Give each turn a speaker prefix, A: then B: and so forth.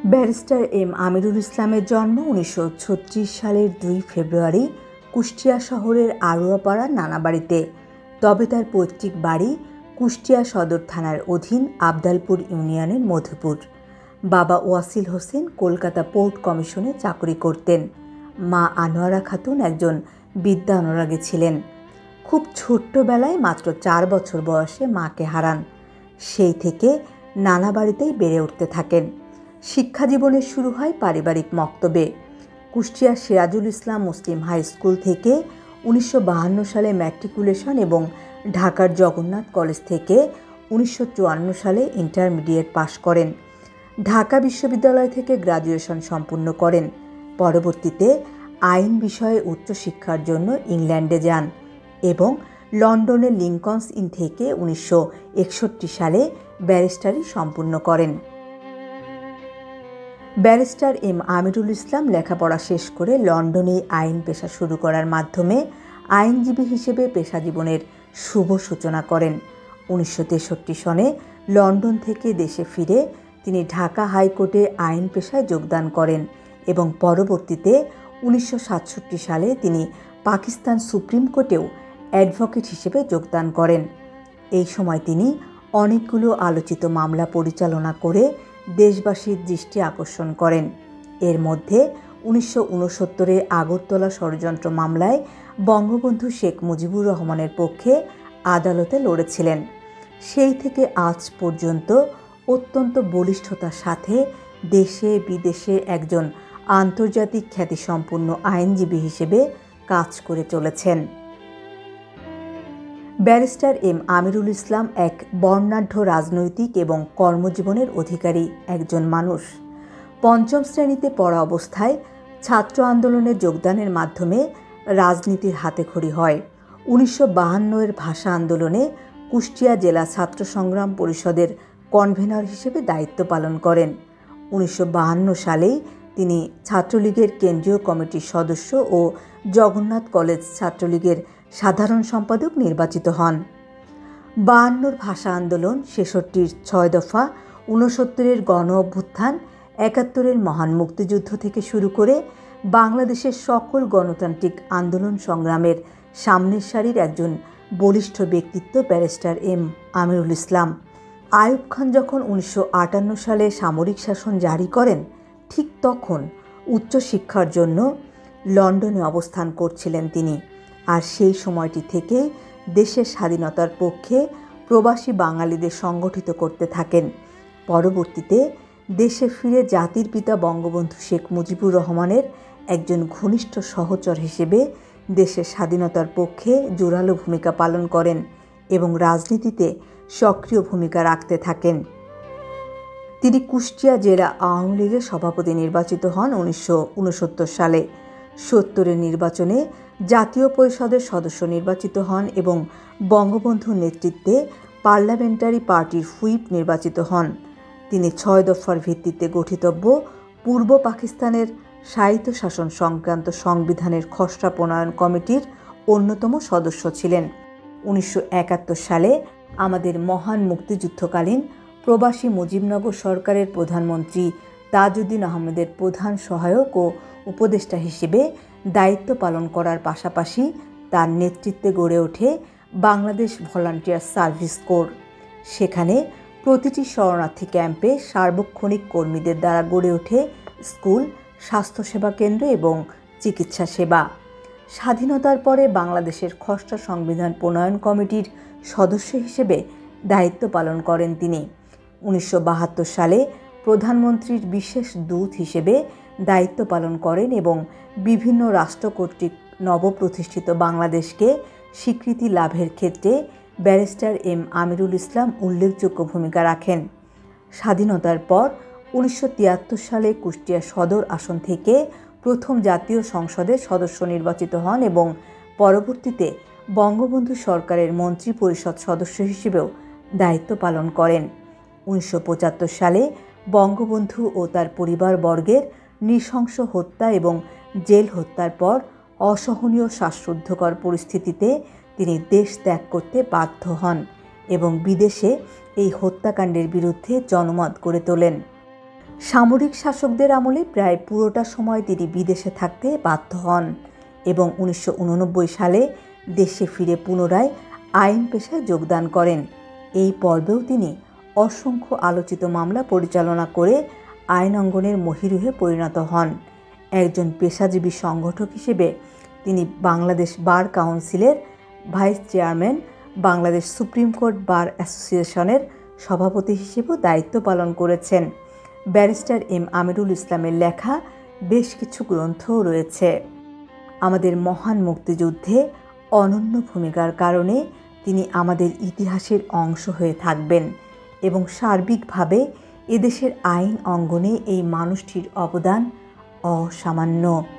A: Barrister M আমিরুল ইসলামের জন্ম 1936 সালের 2 ফেব্রুয়ারি কুষ্টিয়া শহরের আড়ুয়াপাড়ার নানাবাড়িতে। তবে তার পৈতৃক বাড়ি কুষ্টিয়া সদর থানার অধীন আবদালপুর ইউনিয়নের মধুপুর। বাবা ওয়াসিল হোসেন কলকাতা পোর্ট কমিশনে চাকরি করতেন। মা আনোয়ারা খাতুন একজন বিদ্যা অনুরাগী ছিলেন। খুব ছোট্টবেলায় মাত্র 4 বছর বয়সে মাকে হারান। সেই থেকে নানা বাড়িতেই বেড়ে উঠতে থাকেন। শিক্ষা জীবনের শুরু হয় পারিবারিক মক্তবে। কুষ্টিয়া সিরাজুল ইসলাম মুসলিম হাই স্কুল থেকে 1952 সালে ম্যাট্রিকুলেশন এবং ঢাকার জগন্নাথ কলেজ থেকে 1954 সালে ইন্টারমিডিয়েট পাশ করেন। ঢাকা বিশ্ববিদ্যালয় থেকে গ্র্যাজুয়েশন সম্পূর্ণ করেন। পরবর্তীতে আইন বিষয়ে উচ্চশিক্ষার জন্য ইংল্যান্ডে যান এবং লন্ডনের লিঙ্কনস ইন থেকে 1961 সালে ব্যারিস্টারি সম্পূর্ণ করেন। ব্যারিস্টার এম আমিরুল ইসলাম লেখাপড়া শেষ করে লন্ডনে আইন পেশা শুরু করার মাধ্যমে আইনজীবী হিসেবে পেশা জীবনের শুভ সূচনা করেন। 1963 সনে লন্ডন থেকে দেশে ফিরে তিনি ঢাকা হাইকোর্টে আইন পেশায় যোগদান করেন এবং পরবর্তীতে 1967 সালে তিনি পাকিস্তান সুপ্রিম কোর্টেও অ্যাডভোকেট হিসেবে যোগদান করেন। এই সময় তিনি অনেকগুলো আলোচিত মামলা পরিচালনা করে দেশবাসীর দৃষ্টি আকর্ষণ করেন। এর মধ্যে 1969 আগরতলা ষড়যন্ত্র মামলায় বঙ্গবন্ধু শেখ মুজিবুর রহমানের পক্ষে আদালতে লড়েছিলেন। সেই থেকে আজ পর্যন্ত অত্যন্ত বলিষ্ঠতার সাথে দেশে বিদেশে একজন আন্তর্জাতিক খ্যাতিসম্পন্ন আইনজীবী হিসেবে কাজ করে চলেছেন। ব্যারিস্টার এম আমিরুল ইসলাম এক বর্ণাঢ্য রাজনৈতিক এবং কর্মজীবনের অধিকারী একজন মানুষ। 5ম শ্রেণীতে পড়া অবস্থায় ছাত্র আন্দোলনে যোগদানের মাধ্যমে রাজনীতির হাতেখড়ি হয়। 1952 ভাষা আন্দোলনে কুষ্টিয়া জেলা ছাত্র সংগ্রাম পরিষদের কনভেনর হিসেবে দায়িত্ব পালন করেন। 1952 সালেই তিনি ছাত্রলীগের কেন্দ্রীয় কমিটির সদস্য ও জগন্নাথ কলেজ ছাত্রলীগের সাধারণ সম্পাদক নির্বাচিত হন। 52 ভাষা আন্দোলন, 66 6 দফা, 69 গণ অভ্যুত্থান, 71 মহান মুক্তিযুদ্ধ থেকে শুরু করে বাংলাদেশের সকল গণতান্ত্রিক আন্দোলন সংগ্রামের সামনের সারির একজন বলিষ্ঠ ব্যক্তিত্ব ব্যারিস্টার এম আমিরুল ইসলাম। আইয়ুব খান যখন 1958 সালে সামরিক শাসন জারি করেন, ঠিক তখন উচ্চশিক্ষার জন্য লন্ডনে অবস্থান করছিলেন তিনি। আর সেই সময়টি থেকেই দেশের স্বাধীনতার পক্ষে প্রবাসী বাঙালিদের সংগঠিত করতে থাকেন। পরবর্তীতে দেশে ফিরে জাতির পিতা বঙ্গবন্ধু শেখ মুজিবুর রহমানের একজন ঘনিষ্ঠ সহচর হিসেবে দেশের স্বাধীনতার পক্ষে জোরালো ভূমিকা পালন করেন এবং রাজনীতিতে সক্রিয় ভূমিকা রাখতে থাকেন। তিনি কুষ্টিয়া জেলা আওয়ামী লীগের সভাপতি নির্বাচিত হন 1969 সালে। 70 নির্বাচনে জাতীয় পরিষদের সদস্য নির্বাচিত হন এবং বঙ্গবন্ধুর নেতৃত্বে পার্লামেন্টারি পার্টির হুইপ নির্বাচিত হন। তিনি 6 দফার ভিত্তিতে গঠিতব্য পূর্ব পাকিস্তানের স্বায়ত্তশাসন সংক্রান্ত সংবিধানের খসড়া প্রণয়ন কমিটির অন্যতম সদস্য ছিলেন। 1971 সালে আমাদের মহান মুক্তিযুদ্ধকালীন প্রবাসী মুজিবনগর সরকারের প্রধানমন্ত্রী তাজউদ্দিন আহমেদের প্রধান সহায়ক ও উপদেষ্টা হিসেবে দায়িত্ব পালন করার পাশাপাশি তার নেতৃত্বে গড়ে ওঠে বাংলাদেশ ভলান্টিয়ার সার্ভিস কোর। সেখানে প্রতিটি শরণার্থী ক্যাম্পে সার্বক্ষণিক কর্মীদের দ্বারা গড়ে ওঠে স্কুল, স্বাস্থ্যসেবা কেন্দ্র এবং চিকিৎসা সেবা। স্বাধীনতার পরে বাংলাদেশের খসড়া সংবিধান প্রণয়ন কমিটির সদস্য হিসেবে দায়িত্ব পালন করেন তিনি। 1972 সালে প্রধানমন্ত্রীর বিশেষ দূত হিসেবে দায়িত্ব পালন করেন এবং বিভিন্ন রাষ্ট্র কর্তৃক নবপ্রতিষ্ঠিত বাংলাদেশকে স্বীকৃতি লাভের ক্ষেত্রে ব্যারিস্টার এম আমিরুল ইসলাম উল্লেখযোগ্য ভূমিকা রাখেন। স্বাধীনতার পর 1973 সালে কুষ্টিয়া সদর আসন থেকে প্রথম জাতীয় সংসদের সদস্য নির্বাচিত হন এবং পরবর্তীতে বঙ্গবন্ধু সরকারের মন্ত্রী পরিষদ সদস্য হিসেবেও দায়িত্ব পালন করেন। 1975 সালে বঙ্গবন্ধু ও তার পরিবারবর্গের নৃশংস হত্যা এবং জেল হত্যার পর অসহনীয় শ্বাসরুদ্ধকর পরিস্থিতিতে তিনি দেশ ত্যাগ করতে বাধ্য হন এবং বিদেশে এই হত্যাকাণ্ডের বিরুদ্ধে জনমত গড়ে তোলেন। সামরিক শাসকদের আমলে প্রায় পুরোটা সময় তিনি বিদেশে থাকতে বাধ্য হন এবং 1989 সালে দেশে ফিরে পুনরায় আইন পেশায় যোগদান করেন। এই পর্বেও তিনি অসংখ্য আলোচিত মামলা পরিচালনা করে আইন অঙ্গনের মহিরুহে পরিণত হন। একজন পেশাজীবী সংগঠক হিসেবে তিনি বাংলাদেশ বার কাউন্সিলের vice chairman, Bangladesh supreme court bar অ্যাসোসিয়েশনের সভাপতি হিসেবেও দায়িত্ব পালন করেছেন। ব্যারিস্টার এম আমিরুল ইসলামের লেখা বেশ কিছু গ্রন্থও রয়েছে। আমাদের মহান মুক্তিযুদ্ধে অনন্য ভূমিকার কারণে তিনি আমাদের ইতিহাসের অংশ হয়ে থাকবেন এবং সার্বিকভাবে এদেশের আইন অঙ্গনে এই মানুষটির অবদান অসামান্য।